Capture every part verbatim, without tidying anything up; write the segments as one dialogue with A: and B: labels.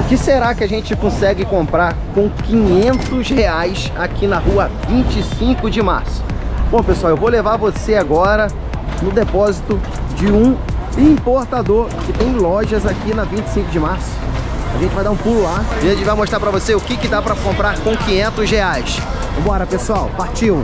A: que será que a gente consegue comprar com quinhentos reais aqui na rua vinte e cinco de março? Bom, pessoal, eu vou levar você agora no depósito de um importador que tem lojas aqui na vinte e cinco de março. A gente vai dar um pulo lá e a gente vai mostrar pra você o que que dá pra comprar com quinhentos reais. Vambora, pessoal, partiu!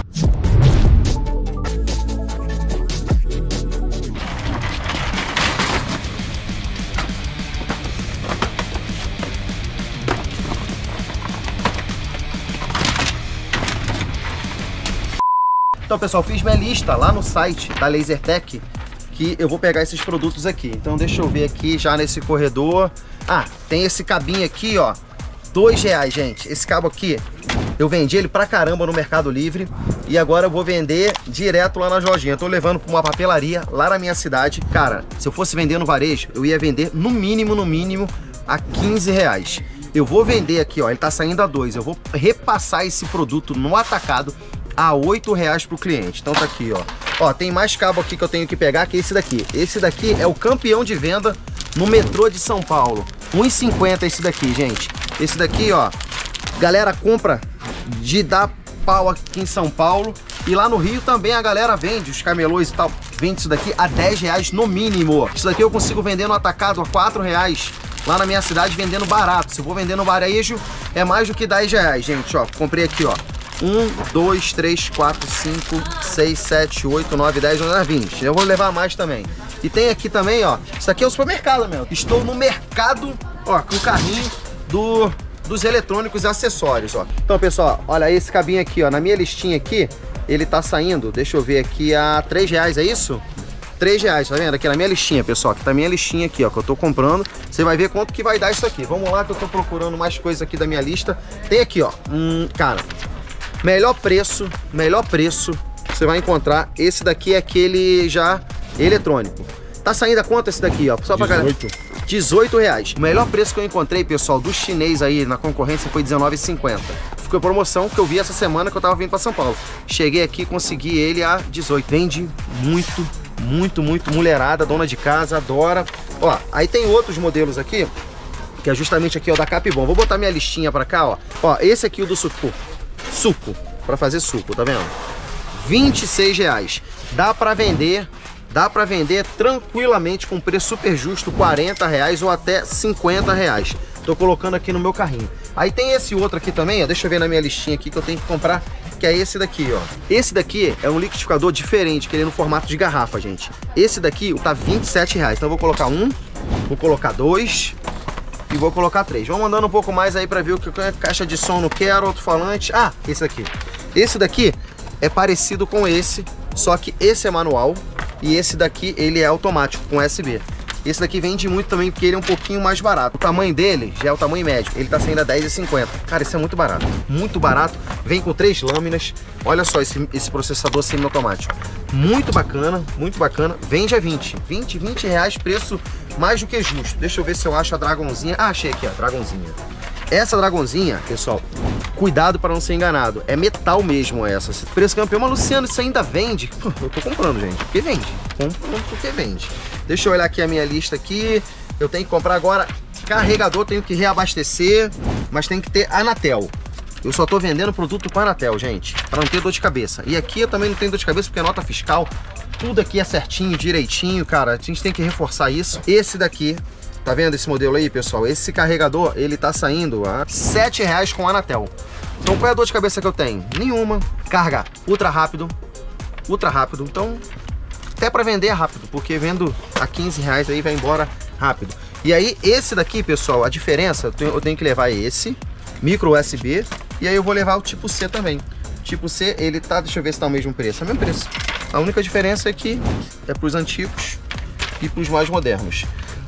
A: Então, pessoal, fiz minha lista lá no site da Lasertec, que eu vou pegar esses produtos aqui. Então deixa eu ver aqui já nesse corredor. Ah, tem esse cabinho aqui, ó, dois reais, gente. Esse cabo aqui, eu vendi ele pra caramba no Mercado Livre e agora eu vou vender direto lá na lojinha. Eu tô levando pra uma papelaria lá na minha cidade. Cara, se eu fosse vender no varejo, eu ia vender no mínimo, no mínimo, a quinze reais. Eu vou vender aqui, ó, ele tá saindo a dois. Eu vou repassar esse produto no atacado a oito reais pro cliente. Então tá aqui, ó. Ó, tem mais cabo aqui que eu tenho que pegar, que é esse daqui. Esse daqui é o campeão de venda no metrô de São Paulo. um real e cinquenta esse daqui, gente. Esse daqui, ó, galera compra de dar pau aqui em São Paulo. E lá no Rio também a galera vende, os camelôs e tal, vende isso daqui a dez reais no mínimo. Isso daqui eu consigo vender no atacado a quatro reais. Lá na minha cidade vendendo barato. Se eu vou vender no varejo, é mais do que dez reais, gente, ó. Comprei aqui, ó. um, dois, três, quatro, cinco, seis, sete, oito, nove, dez, onze, vinte. Eu vou levar mais também. E tem aqui também, ó. Isso aqui é o supermercado, meu. Estou no mercado, ó, com o carrinho do, dos eletrônicos e acessórios, ó. Então, pessoal, olha esse cabinho aqui, ó. Na minha listinha aqui, ele tá saindo, deixa eu ver aqui, a três reais, é isso? três reais, tá vendo? Aqui na minha listinha, pessoal. Aqui tá a minha listinha aqui, ó, que eu tô comprando. Você vai ver quanto que vai dar isso aqui. Vamos lá que eu tô procurando mais coisas aqui da minha lista. Tem aqui, ó. Hum, cara... Melhor preço, melhor preço você vai encontrar. Esse daqui é aquele já eletrônico. Tá saindo a quanto esse daqui, ó? Só pra galera. dezoito reais. O melhor preço que eu encontrei, pessoal, do chinês aí na concorrência foi dezenove reais e cinquenta centavos. Ficou promoção que eu vi essa semana que eu tava vindo pra São Paulo. Cheguei aqui e consegui ele a dezoito. Vende muito, muito, muito. Mulherada, dona de casa, adora. Ó, aí tem outros modelos aqui, que é justamente aqui, ó, da Capibom. Vou botar minha listinha pra cá, ó. Ó, esse aqui, o do suco. Suco, para fazer suco, tá vendo? vinte e seis reais. Dá para vender, dá para vender tranquilamente com preço super justo, quarenta reais ou até cinquenta reais. Tô colocando aqui no meu carrinho. Aí tem esse outro aqui também, ó, deixa eu ver na minha listinha aqui que eu tenho que comprar, que é esse daqui, ó. Esse daqui é um liquidificador diferente, que ele é no formato de garrafa, gente. Esse daqui tá vinte e sete reais. Então eu vou colocar um, vou colocar dois... e vou colocar três. Vamos andando um pouco mais aí para ver o que é caixa de som, não quero, alto-falante. Ah, esse daqui. Esse daqui é parecido com esse, só que esse é manual e esse daqui ele é automático, com U S B. Esse daqui vende muito também porque ele é um pouquinho mais barato. O tamanho dele já é o tamanho médio, ele tá saindo a dez reais e cinquenta centavos. Cara, isso é muito barato, muito barato. Vem com três lâminas. Olha só esse, esse processador semi-automático. Muito bacana, muito bacana. Vende a vinte, vinte, vinte reais, preço mais do que justo. Deixa eu ver se eu acho a Dragonzinha. Ah, achei aqui, ó, Dragonzinha. Essa Dragonzinha, pessoal, cuidado para não ser enganado. É metal mesmo essa. Preço campeão, mas Luciano, isso ainda vende? Pô, eu tô comprando, gente, porque vende. Comprando porque vende. Deixa eu olhar aqui a minha lista aqui. Eu tenho que comprar agora carregador, tenho que reabastecer, mas tem que ter Anatel. Eu só tô vendendo produto com Anatel, gente, para não ter dor de cabeça. E aqui eu também não tenho dor de cabeça porque é nota fiscal. Tudo aqui é certinho, direitinho, cara. A gente tem que reforçar isso. Esse daqui, tá vendo esse modelo aí, pessoal? Esse carregador, ele tá saindo a sete reais com Anatel. Então qual é a dor de cabeça que eu tenho? Nenhuma. Carga ultra rápido, ultra rápido. Então até para vender é rápido, porque vendo a quinze reais aí vai embora rápido. E aí esse daqui, pessoal, a diferença, eu tenho, eu tenho que levar esse micro U S B e aí eu vou levar o tipo C também. Tipo C, ele tá, deixa eu ver se tá o mesmo preço, é o mesmo preço. A única diferença é que é para os antigos e para os mais modernos.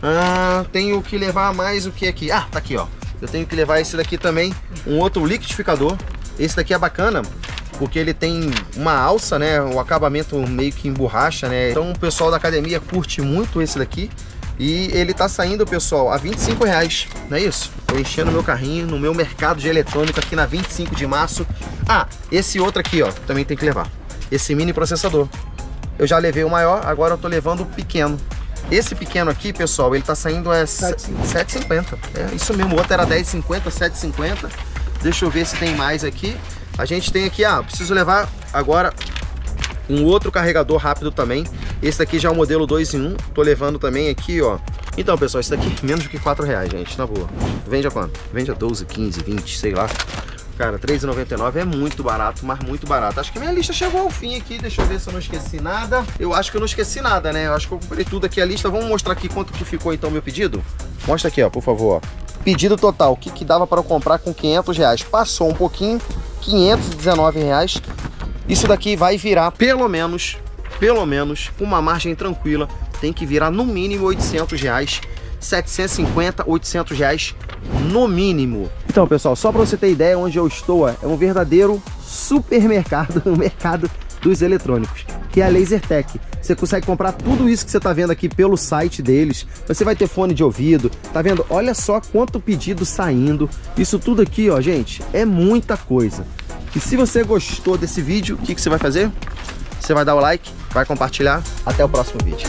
A: Ah, tenho que levar mais o que aqui? Ah, tá aqui, ó. Eu tenho que levar esse daqui também, um outro liquidificador. Esse daqui é bacana, porque ele tem uma alça, né? O acabamento meio que em borracha, né? Então o pessoal da academia curte muito esse daqui. E ele tá saindo, pessoal, a vinte e cinco reais, não é isso? Tô enchendo meu carrinho no meu mercado de eletrônico aqui na vinte e cinco de março. Ah, esse outro aqui, ó, também tem que levar. Esse mini processador. Eu já levei o maior, agora eu tô levando o pequeno. Esse pequeno aqui, pessoal, ele tá saindo é sete e cinquenta. É isso mesmo, o outro era dez e cinquenta, sete e cinquenta. Deixa eu ver se tem mais aqui. A gente tem aqui, ah, preciso levar agora um outro carregador rápido também. Esse daqui já é o modelo dois em um. Tô levando também aqui, ó. Então, pessoal, isso daqui é menos do que quatro reais, gente, na boa. Vende a quanto? Vende a doze, quinze, vinte, sei lá. Cara, três reais e noventa e nove centavos é muito barato, mas muito barato. Acho que minha lista chegou ao fim aqui. Deixa eu ver se eu não esqueci nada. Eu acho que eu não esqueci nada, né? Eu acho que eu comprei tudo aqui a lista. Vamos mostrar aqui quanto que ficou então meu pedido? Mostra aqui, ó, por favor. Pedido total, o que, que dava para eu comprar com quinhentos reais? Passou um pouquinho, quinhentos e dezenove reais. Isso daqui vai virar pelo menos, pelo menos, uma margem tranquila. Tem que virar no mínimo oitocentos reais. setecentos e cinquenta, oitocentos reais no mínimo. Então, pessoal, só para você ter ideia, onde eu estou é um verdadeiro supermercado, o mercado dos eletrônicos, que é a Lasertec. Você consegue comprar tudo isso que você está vendo aqui pelo site deles. Você vai ter fone de ouvido, tá vendo? Olha só quanto pedido saindo. Isso tudo aqui, ó, gente, é muita coisa. E se você gostou desse vídeo, o que, que você vai fazer? Você vai dar o like, vai compartilhar. Até o próximo vídeo.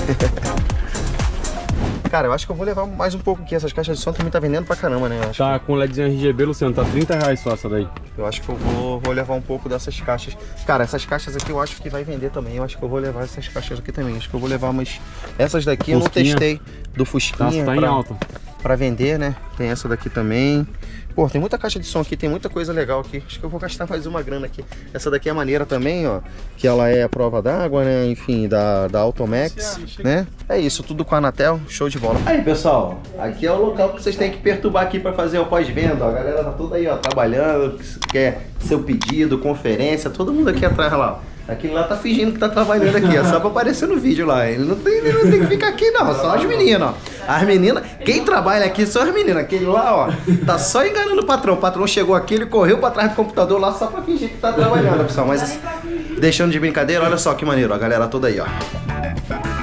A: Cara, eu acho que eu vou levar mais um pouco aqui. Essas caixas de som também tá vendendo pra caramba, né? Eu acho
B: tá
A: que...
B: com LEDzinho R G B, Luciano, tá trinta reais só essa daí.
A: Eu acho que eu vou, vou levar um pouco dessas caixas. Cara, essas caixas aqui eu acho que vai vender também. Eu acho que eu vou levar essas caixas aqui também. Acho que eu vou levar umas... Essas daqui eu não testei. Do Fusquinha.
B: Tá, tá
A: pra...
B: em alta.
A: Pra vender, né? Tem essa daqui também. Pô, tem muita caixa de som aqui, tem muita coisa legal aqui. Acho que eu vou gastar mais uma grana aqui. Essa daqui é maneira também, ó. Que ela é a prova d'água, né? Enfim, da, da Automax, né? É isso, tudo com a Anatel, show de bola. Aí, pessoal, aqui é o local que vocês têm que perturbar aqui pra fazer o pós-venda, ó. A galera tá toda aí, ó, trabalhando, quer seu pedido, conferência, todo mundo aqui atrás, lá, ó. Aquele lá tá fingindo que tá trabalhando aqui, é só pra aparecer no vídeo lá. Ele não tem, ele não tem que ficar aqui não, só as meninas, ó. As meninas, quem trabalha aqui são as meninas. Aquele lá, ó, tá só enganando o patrão. O patrão chegou aqui, ele correu pra trás do computador lá só pra fingir que tá trabalhando, pessoal. Mas deixando de brincadeira, olha só que maneiro, a galera toda aí, ó.